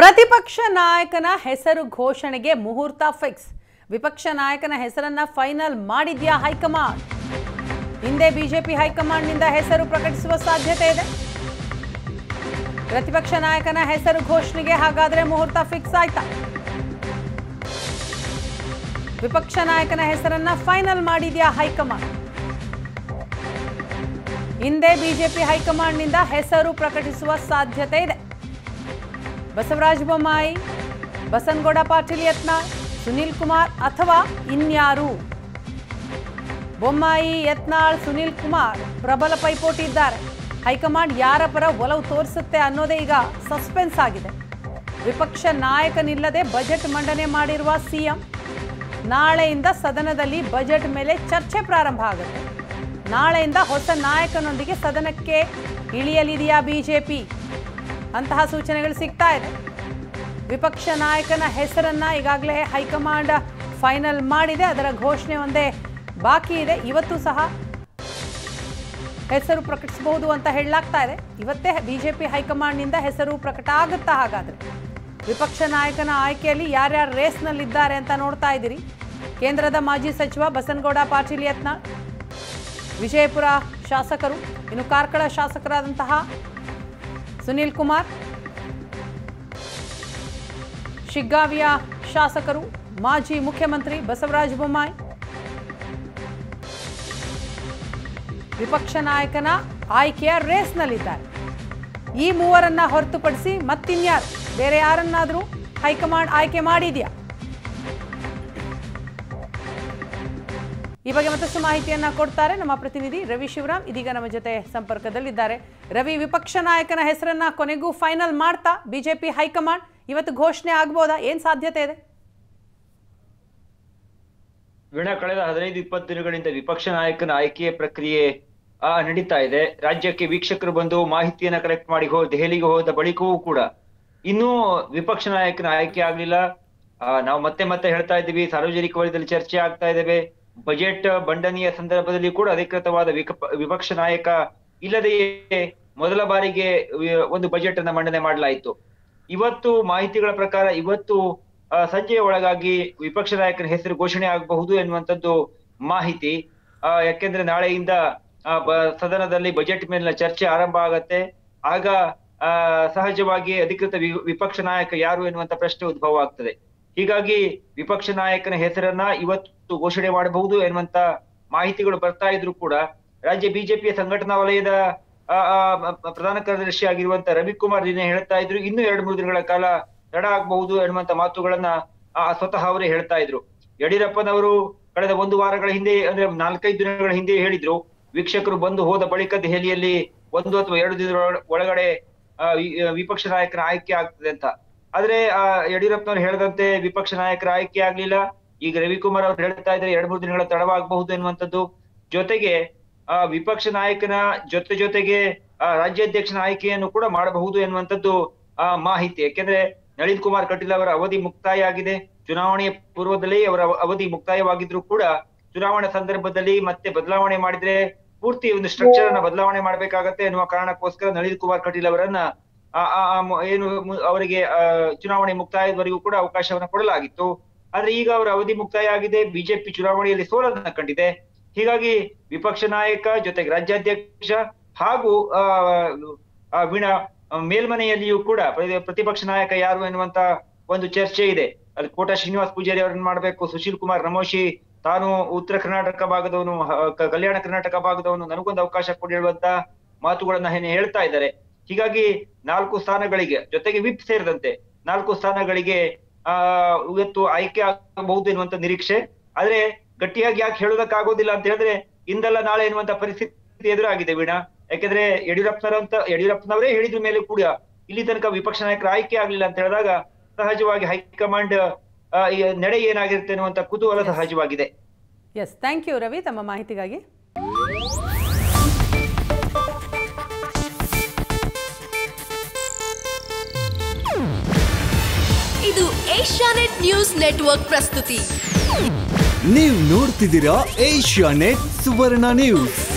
ಪ್ರತಿಪಕ್ಷ ನಾಯಕನ ಹೆಸರು ಘೋಷಣೆಗೆ ಮುಹೂರ್ತ ಫಿಕ್ಸ್. ವಿಪಕ್ಷ ನಾಯಕನ ಹೆಸರನ್ನ ಫೈನಲ್ ಮಾಡಿದ್ಯಾ ಹೈಕಮಾಂಡ್? ಹಿಂದೆ ಬಿಜೆಪಿ ಹೈಕಮಾಂಡ್ನಿಂದ ಹೆಸರು ಪ್ರಕಟಿಸುವ ಸಾಧ್ಯತೆ ಇದೆ. ಪ್ರತಿಪಕ್ಷ ನಾಯಕನ ಹೆಸರು ಘೋಷಣೆಗೆ ಹಾಗಾದ್ರೆ ಮುಹೂರ್ತ ಫಿಕ್ಸ್ ಆಯ್ತಾ? ವಿಪಕ್ಷ ನಾಯಕನ ಹೆಸರನ್ನ ಫೈನಲ್ ಮಾಡಿದ್ಯಾ ಹೈಕಮಾಂಡ್? ಹಿಂದೆ ಬಿಜೆಪಿ ಹೈಕಮಾಂಡ್ನಿಂದ ಹೆಸರು ಪ್ರಕಟಿಸುವ ಸಾಧ್ಯತೆ ಇದೆ. ಬಸವರಾಜ ಬೊಮ್ಮಾಯಿ, ಬಸನಗೌಡ ಪಾಟೀಲ್ ಯತ್ನಾಳ್, ಸುನೀಲ್ ಕುಮಾರ್ ಅಥವಾ ಇನ್ಯಾರು? ಬೊಮ್ಮಾಯಿ, ಯತ್ನಾಳ್, ಸುನೀಲ್ ಕುಮಾರ್ ಪ್ರಬಲ ಪೈಪೋಟಿ ಇದ್ದಾರೆ. ಹೈಕಮಾಂಡ್ ಯಾರ ಪರ ಒಲವು ತೋರಿಸುತ್ತೆ ಅನ್ನೋದೇ ಈಗ ಸಸ್ಪೆನ್ಸ್ ಆಗಿದೆ. ವಿಪಕ್ಷ ನಾಯಕನಿಲ್ಲದೆ ಬಜೆಟ್ ಮಂಡನೆ ಮಾಡಿರುವ ಸಿಎಂ ನಾಳೆಯಿಂದ ಸದನದಲ್ಲಿ ಬಜೆಟ್ ಮೇಲೆ ಚರ್ಚೆ ಪ್ರಾರಂಭ ಆಗುತ್ತೆ. ನಾಳೆಯಿಂದ ಹೊಸ ನಾಯಕನೊಂದಿಗೆ ಸದನಕ್ಕೆ ಇಳಿಯಲಿದೆಯಾ ಬಿಜೆಪಿ? ಅಂತಹ ಸೂಚನೆಗಳು ಸಿಗ್ತಾ ಇದೆ. ವಿಪಕ್ಷ ನಾಯಕನ ಹೆಸರನ್ನ ಈಗಾಗಲೇ ಹೈಕಮಾಂಡ್ ಫೈನಲ್ ಮಾಡಿದೆ. ಅದರ ಘೋಷಣೆ ಒಂದೇ ಬಾಕಿ ಇದೆ. ಇವತ್ತು ಸಹ ಹೆಸರು ಪ್ರಕಟಿಸಬಹುದು ಅಂತ ಹೇಳಲಾಗ್ತಾ ಇದೆ. ಇವತ್ತೇ ಬಿಜೆಪಿ ಹೈಕಮಾಂಡ್ನಿಂದ ಹೆಸರು ಪ್ರಕಟ ಆಗುತ್ತಾ? ಹಾಗಾದ್ರೆ ವಿಪಕ್ಷ ನಾಯಕನ ಆಯ್ಕೆಯಲ್ಲಿ ಯಾರ್ಯಾರು ರೇಸ್ನಲ್ಲಿದ್ದಾರೆ ಅಂತ ನೋಡ್ತಾ ಇದ್ದೀರಿ. ಕೇಂದ್ರದ ಮಾಜಿ ಸಚಿವ ಬಸನಗೌಡ ಪಾಟೀಲ್ ಯತ್ನಾಳ್, ವಿಜಯಪುರ ಶಾಸಕರು, ಇನ್ನು ಕಾರ್ಕಳ ಶಾಸಕರಾದಂತಹ ಸುನೀಲ್ ಕುಮಾರ್, ಶಿಗ್ಗಾವಿಯ ಶಾಸಕರು, ಮಾಜಿ ಮುಖ್ಯಮಂತ್ರಿ ಬಸವರಾಜ ಬೊಮ್ಮಾಯಿ ವಿಪಕ್ಷ ನಾಯಕನ ಆಯ್ಕೆಯ ರೇಸ್ನಲ್ಲಿದ್ದಾರೆ. ಈ ಮೂವರನ್ನ ಹೊರತುಪಡಿಸಿ ಮತ್ತಿನ್ಯಾರು, ಬೇರೆ ಯಾರನ್ನಾದರೂ ಹೈಕಮಾಂಡ್ ಆಯ್ಕೆ ಮಾಡಿದೆಯಾ? ಈ ಬಗ್ಗೆ ಮತ್ತಷ್ಟು ಮಾಹಿತಿಯನ್ನ ಕೊಡ್ತಾರೆ ನಮ್ಮ ಪ್ರತಿನಿಧಿ ರವಿ ಶಿವರಾಮ್. ಇದೀಗ ನಮ್ಮ ಜೊತೆ ಸಂಪರ್ಕದಲ್ಲಿದ್ದಾರೆ. ರವಿ, ವಿಪಕ್ಷ ನಾಯಕನ ಹೆಸರನ್ನ ಕೊನೆಗೂ ಫೈನಲ್ ಮಾಡ್ತಾ ಬಿಜೆಪಿ ಹೈಕಮಾಂಡ್ ಇವತ್ತು ಘೋಷಣೆ ಆಗಬಹುದಾ? ಏನ್ ಸಾಧ್ಯತೆ ಇದೆ? ವೀಣಾ, ಕಳೆದ 15-20 ದಿನಗಳಿಂದ ವಿಪಕ್ಷ ನಾಯಕನ ಆಯ್ಕೆಯ ಪ್ರಕ್ರಿಯೆ ನಡೀತಾ ಇದೆ. ರಾಜ್ಯಕ್ಕೆ ವೀಕ್ಷಕರು ಬಂದು ಮಾಹಿತಿಯನ್ನ ಕಲೆಕ್ಟ್ ಮಾಡಿ ದೆಹಲಿಗೆ ಹೋದ ಬಳಿಕವೂ ಕೂಡ ಇನ್ನೂ ವಿಪಕ್ಷ ನಾಯಕನ ಆಯ್ಕೆ ಆಗ್ಲಿಲ್ಲ. ನಾವು ಮತ್ತೆ ಮತ್ತೆ ಹೇಳ್ತಾ ಇದ್ದೀವಿ, ಸಾರ್ವಜನಿಕ ವಲಯದಲ್ಲಿ ಚರ್ಚೆ ಆಗ್ತಾ ಇದ್ದೇವೆ. ಬಜೆಟ್ ಮಂಡನೆಯ ಸಂದರ್ಭದಲ್ಲಿ ಕೂಡ ಅಧಿಕೃತವಾದ ವಿಪಕ್ಷ ನಾಯಕ ಇಲ್ಲದೆಯೇ ಮೊದಲ ಬಾರಿಗೆ ಒಂದು ಬಜೆಟ್ ಅನ್ನ ಮಂಡನೆ ಮಾಡಲಾಯಿತು. ಇವತ್ತು ಮಾಹಿತಿಗಳ ಪ್ರಕಾರ ಇವತ್ತು ಸಂಜೆಯ ಒಳಗಾಗಿ ವಿಪಕ್ಷ ನಾಯಕನ ಹೆಸರು ಘೋಷಣೆ ಆಗಬಹುದು ಎನ್ನುವಂಥದ್ದು ಮಾಹಿತಿ. ಯಾಕೆಂದ್ರೆ ನಾಳೆಯಿಂದ ಸದನದಲ್ಲಿ ಬಜೆಟ್ ಮೇಲಿನ ಚರ್ಚೆ ಆರಂಭ ಆಗತ್ತೆ. ಆಗ ಸಹಜವಾಗಿ ಅಧಿಕೃತ ವಿಪಕ್ಷ ನಾಯಕ ಯಾರು ಎನ್ನುವಂತ ಪ್ರಶ್ನೆ ಉದ್ಭವ ಆಗ್ತದೆ. ಹೀಗಾಗಿ ವಿಪಕ್ಷ ನಾಯಕನ ಹೆಸರನ್ನ ಇವತ್ತು ಘೋಷಣೆ ಮಾಡಬಹುದು ಎನ್ನುವಂತ ಮಾಹಿತಿಗಳು ಬರ್ತಾ ಇದ್ರು ಕೂಡ ರಾಜ್ಯ ಬಿಜೆಪಿಯ ಸಂಘಟನಾ ವಲಯದ ಪ್ರಧಾನ ಕಾರ್ಯದರ್ಶಿ ಆಗಿರುವಂತ ರವಿಕುಮಾರ್ ನಿನ್ನೆ ಹೇಳ್ತಾ ಇದ್ರು, ಇನ್ನು 2-3 ದಿನಗಳ ಕಾಲ ತಡ ಆಗಬಹುದು ಎನ್ನುವಂತ ಮಾತುಗಳನ್ನ ಸ್ವತಃ ಅವರೇ ಹೇಳ್ತಾ ಇದ್ರು. ಯಡಿಯೂರಪ್ಪನವರು ಕಳೆದ 1 ವಾರಗಳ ಹಿಂದೆ, ಅಂದ್ರೆ 4-5 ದಿನಗಳ ಹಿಂದೆ ಹೇಳಿದ್ರು, ವೀಕ್ಷಕರು ಬಂದು ಹೋದ ಬಳಿಕ ದೆಹಲಿಯಲ್ಲಿ 1 ಅಥವಾ 2 ದಿನಗಳ ಒಳಗಡೆ ವಿಪಕ್ಷ ನಾಯಕರ ಆಯ್ಕೆ ಆಗ್ತದೆ ಅಂತ. ಆದ್ರೆ ಯಡಿಯೂರಪ್ಪನವರು ಹೇಳಿದಂತೆ ವಿಪಕ್ಷ ನಾಯಕರ ಆಯ್ಕೆ ಆಗ್ಲಿಲ್ಲ. ಈಗ ರವಿಕುಮಾರ್ ಅವ್ರು ಹೇಳ್ತಾ ಇದ್ದಾರೆ 2-3 ದಿನಗಳ ತಡವಾಗಬಹುದು ಎನ್ನುವಂಥದ್ದು. ಜೊತೆಗೆ ವಿಪಕ್ಷ ನಾಯಕನ ಜೊತೆಗೆ ರಾಜ್ಯಾಧ್ಯಕ್ಷನ ಆಯ್ಕೆಯನ್ನು ಕೂಡ ಮಾಡಬಹುದು ಎನ್ನುವಂಥದ್ದು ಮಾಹಿತಿ. ಯಾಕೆಂದ್ರೆ ನಳಿನ್ ಕುಮಾರ್ ಕಟೀಲ್ ಅವರ ಅವಧಿ ಮುಕ್ತಾಯ ಆಗಿದೆ. ಚುನಾವಣೆಯ ಪೂರ್ವದಲ್ಲಿ ಅವರ ಅವಧಿ ಮುಕ್ತಾಯವಾಗಿದ್ರು ಕೂಡ ಚುನಾವಣೆ ಸಂದರ್ಭದಲ್ಲಿ ಮತ್ತೆ ಬದಲಾವಣೆ ಮಾಡಿದ್ರೆ ಪೂರ್ತಿ ಒಂದು ಸ್ಟ್ರಕ್ಚರ್ ಅನ್ನ ಬದಲಾವಣೆ ಮಾಡ್ಬೇಕಾಗತ್ತೆ ಎನ್ನುವ ಕಾರಣಕ್ಕೋಸ್ಕರ ನಳಿನ್ ಕುಮಾರ್ ಕಟೀಲ್ ಅವರನ್ನ ಏನು ಅವರಿಗೆ ಚುನಾವಣೆ ಮುಕ್ತಾಯದವರೆಗೂ ಕೂಡ ಅವಕಾಶವನ್ನ ಕೊಡಲಾಗಿತ್ತು. ಆದ್ರೆ ಈಗ ಅವರ ಅವಧಿ ಮುಕ್ತಾಯ ಆಗಿದೆ. ಬಿಜೆಪಿ ಚುನಾವಣೆಯಲ್ಲಿ ಸೋಲನ್ನ ಕಂಡಿದೆ. ಹೀಗಾಗಿ ವಿಪಕ್ಷ ನಾಯಕ ಜೊತೆಗೆ ರಾಜ್ಯಾಧ್ಯಕ್ಷ ಹಾಗೂ ವೀಣಾ ಮೇಲ್ಮನೆಯಲ್ಲಿಯೂ ಕೂಡ ಪ್ರತಿಪಕ್ಷ ನಾಯಕ ಯಾರು ಎನ್ನುವಂತ ಒಂದು ಚರ್ಚೆ ಇದೆ. ಅಲ್ಲಿ ಕೋಟಾ ಶ್ರೀನಿವಾಸ್ ಪೂಜಾರಿ ಅವರನ್ನ ಮಾಡ್ಬೇಕು, ಸುಶೀಲ್ ಕುಮಾರ್ ನಮೋಶಿ ತಾನು ಉತ್ತರ ಕರ್ನಾಟಕ ಭಾಗದವನು, ಕಲ್ಯಾಣ ಕರ್ನಾಟಕ ಭಾಗದವನು, ನನಗೊಂದು ಅವಕಾಶ ಕೊಡಿರುವಂತ ಮಾತುಗಳನ್ನ ಹೇಳ್ತಾ ಇದ್ದಾರೆ. ಹೀಗಾಗಿ 4 ಸ್ಥಾನಗಳಿಗೆ ಜೊತೆಗೆ ವಿಪ್ ಸೇರಿದಂತೆ 4 ಸ್ಥಾನಗಳಿಗೆ ಇವತ್ತು ಆಯ್ಕೆ ಆಗಬಹುದು ಎನ್ನುವಂತ ನಿರೀಕ್ಷೆ. ಆದ್ರೆ ಗಟ್ಟಿಯಾಗಿ ಯಾಕೆ ಹೇಳೋದಕ್ಕಾಗೋದಿಲ್ಲ ಅಂತ ಹೇಳಿದ್ರೆ ಇಂದಲ್ಲ ನಾಳೆ ಎನ್ನುವಂತ ಪರಿಸ್ಥಿತಿ ಎದುರಾಗಿದೆ ವೀಣಾ. ಯಾಕೆಂದ್ರೆ ಯಡಿಯೂರಪ್ಪನವರೇ ಹೇಳಿದ್ರ ಮೇಲೆ ಕೂಡ ಇಲ್ಲಿ ತನಕ ವಿಪಕ್ಷ ನಾಯಕರ ಆಯ್ಕೆ ಆಗ್ಲಿಲ್ಲ ಅಂತ ಹೇಳಿದಾಗ ಸಹಜವಾಗಿ ಹೈಕಮಾಂಡ್ ನಡೆ ಏನಾಗಿರುತ್ತೆ ಅನ್ನುವಂತ ಕುತೂಹಲ ಸಹಜವಾಗಿದೆ. ಎಸ್, ಥ್ಯಾಂಕ್ ಯು ರವಿ ತಮ್ಮ ಮಾಹಿತಿಗಾಗಿ. ಇದು ಏಷ್ಯಾನೆಟ್ ನ್ಯೂಸ್ ನೆಟ್ವರ್ಕ್ ಪ್ರಸ್ತುತಿ. ನೀವು ನೋಡ್ತಿದ್ದೀರಾ ಏಷ್ಯಾನೆಟ್ ಸುವರ್ಣ ನ್ಯೂಸ್.